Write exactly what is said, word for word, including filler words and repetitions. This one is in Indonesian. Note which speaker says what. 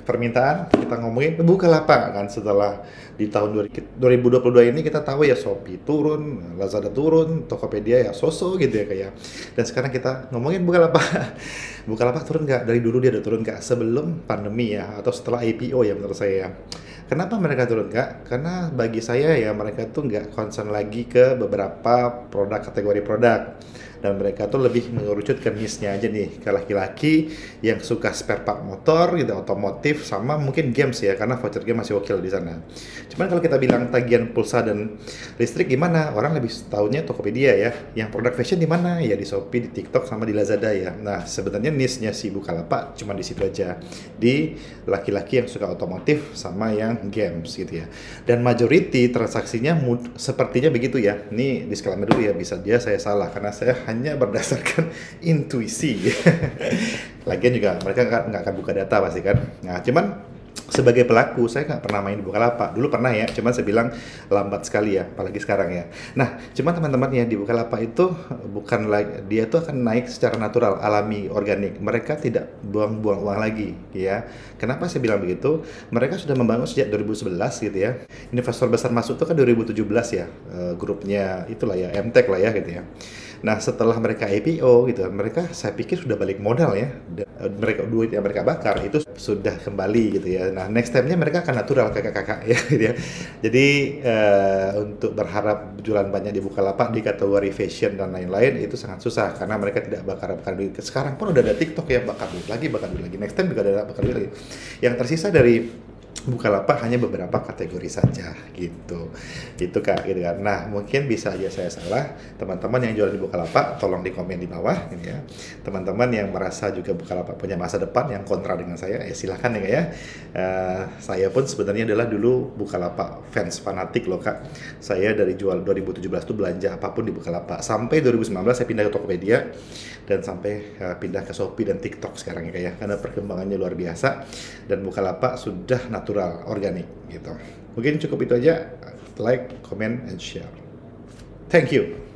Speaker 1: permintaan, kita ngomongin Bukalapak kan setelah di tahun dua ribu dua puluh dua ini kita tahu ya Shopee turun, Lazada turun, Tokopedia ya so-so gitu ya kayak. Dan sekarang kita ngomongin Bukalapak. Bukalapak turun nggak? Dari dulu dia udah turun nggak? Sebelum pandemi ya atau setelah I P O ya menurut saya ya. Kenapa mereka turun nggak? Karena bagi saya ya mereka tuh nggak concern lagi ke beberapa produk kategori produk. Dan mereka tuh lebih mengerucut ke niche-nya aja nih, ke laki-laki yang suka spare part motor gitu, otomotif, sama mungkin games ya, karena voucher game masih wakil di sana. Cuman kalau kita bilang tagihan pulsa dan listrik gimana? Orang lebih tahunya Tokopedia ya. Yang produk fashion di mana? Ya di Shopee, di TikTok, sama di Lazada ya. Nah, sebenarnya niche-nya si Bukalapak cuma di situ aja. Di laki-laki yang suka otomotif sama yang games gitu ya. Dan majority transaksinya mud- sepertinya begitu ya. Ini disclaimer dulu ya, bisa dia saya salah karena saya hanya berdasarkan intuisi. Lagian juga mereka nggak nggak akan buka data pasti kan. Nah, cuman sebagai pelaku saya nggak pernah main di Bukalapak. Dulu pernah ya, cuman saya bilang lambat sekali ya, apalagi sekarang ya. Nah, cuman teman-teman ya di Bukalapak itu bukan lagi, dia tuh akan naik secara natural, alami, organik. Mereka tidak buang-buang uang lagi ya. Kenapa saya bilang begitu? Mereka sudah membangun sejak dua ribu sebelas gitu ya. Investor besar masuk tuh kan dua ribu tujuh belas ya, e, grupnya itulah ya, M Tech lah ya gitu ya. Nah, setelah mereka I P O gitu, mereka saya pikir sudah balik modal ya. Dan, uh, mereka duit yang mereka bakar itu sudah kembali gitu ya. Nah, next time-nya mereka akan natural kakak-kakak ya gitu ya. Jadi uh, untuk berharap jualan banyak di Bukalapak di kategori fashion dan lain-lain itu sangat susah karena mereka tidak bakar-bakar duit. Sekarang pun udah ada TikTok ya, bakar duit lagi, bakar duit lagi. Next time juga ada bakar duit lagi. Yang tersisa dari Bukalapak hanya beberapa kategori saja gitu. Itu Kak gitu kan. Nah, mungkin bisa aja saya salah. Teman-teman yang jualan di Bukalapak tolong di komen di bawah gitu ya. Teman-teman yang merasa juga Bukalapak punya masa depan yang kontra dengan saya, ya silahkan ya Kak ya. Uh, saya pun sebenarnya adalah dulu Bukalapak fans fanatik loh Kak. Saya dari jual dua ribu tujuh belas tuh belanja apapun di Bukalapak. Sampai dua ribu sembilan belas saya pindah ke Tokopedia dan sampai uh, pindah ke Shopee dan TikTok sekarang ya Kak ya. Karena perkembangannya luar biasa dan Bukalapak sudah natural, organik gitu. Mungkin cukup itu aja. Like, comment, and share. Thank you.